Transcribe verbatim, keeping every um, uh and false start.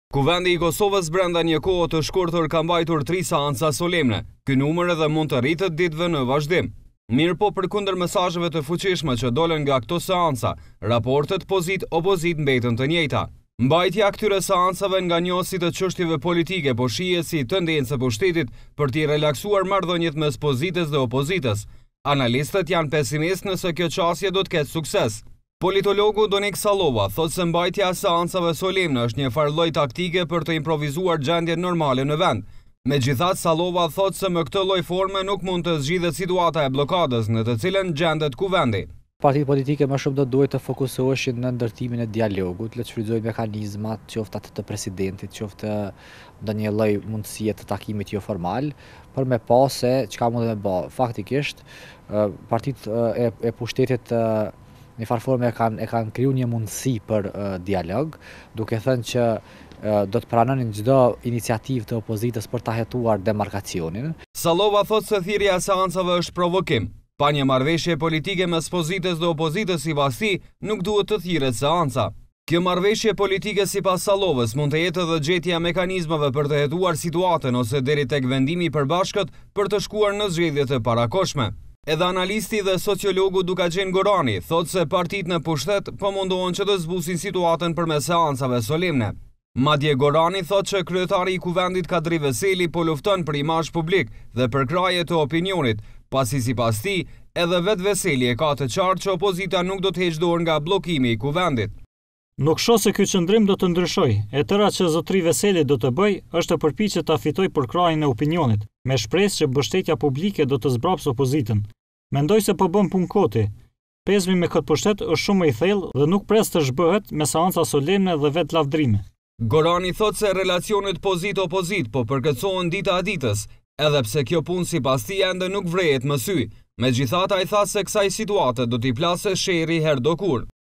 Kuvendi i Kosovës brenda një kohë të shkurtër ka mbajtur tri seanca solemne. Ky numër edhe mund të rritet ditëve në vazhdim. Mirë po përkundër mesazheve të fuqishme që dolën nga këto seanca, raportet pozit-opozit mbetën të njëjta. Mbajtja këtyre seancave nga njohësit të çështjeve politike po shihet si tendencë e pushtetit për t'i relaksuar marrëdhëniet mes pozitës dhe opozitës. Analistët janë pesimist nëse kjo qasje do të ketë sukses. Politologu Donik Sallova thotë se mbajtja e seancave solemne është një farë lloj taktike për të improvizuar gjendje normale në vend. Megjithatë, Sallova thotë se me këtë lloj forme nuk mund të zgjidhet situata e blokadës në të cilën gjendet kuvendi. Partitë politike më shumë do duhet të fokusoheshin në ndërtimin e dialogut, le të shfrytëzojnë mekanizmat, qoftë atë të presidentit, qoftë ndonjë lloj mundësie të takimit jo formal, për me pa se çka mund të bë. Faktikisht, partitë e, e pushtetit në farë forme e kanë, e kanë kriju një mundësi për uh, dialog, duke thënë që uh, do të pranonin çdo iniciativë të opozitës për ta hetuar demarkacionin. Sallova thotë se thirrja e seancave është provokim. Pa një marrëveshje politike mes pozitës dhe opozitës sipas tij, nuk duhet të thirret seanca. Kjo marrëveshje politike sipas Sallovës mund të jetë edhe gjetja e mekanizmave për të hetuar situatën ose deri tek vendimi i përbashkët për të shkuar në zgjedhjet e parakohshme. Edhe analisti dhe sociologu Dukaxhin Gorani thotë se partitë në pushtet po mundohen që të zbusin situatën përmes seancave solemne. Madje Gorani thotë që kryetari i kuvendit Kadri Veseli po lufton për imazh publik dhe për kraje të opinionit, pasi sipas tij edhe vetë Veseli e ka të qartë që opozita nuk do të heqë dorë nga bllokimi i kuvendit. Nuk shoh se ky qëndrim do të ndryshojë. E tëra që zotri Veseli do të bëj është të përpiqet ta fitojë përkrahjen e opinionit, me shpresë që mbështetja publike do të zbrapsë opozitën. Mendoj se po bën punë koti. Pezmi me këtë pushtet është shumë i thellë dhe nuk pres të zhbëhet me seanca solemne dhe vetë lavdrime. Gorani thotë se relacionet pozit-opozit po përkëtësohen dita e ditës, edhe pse kjo punë sipas tij ende nuk vrehet më sy. Megjithatë ai tha se kësaj situate do t'i plasë sherrri herë do kur.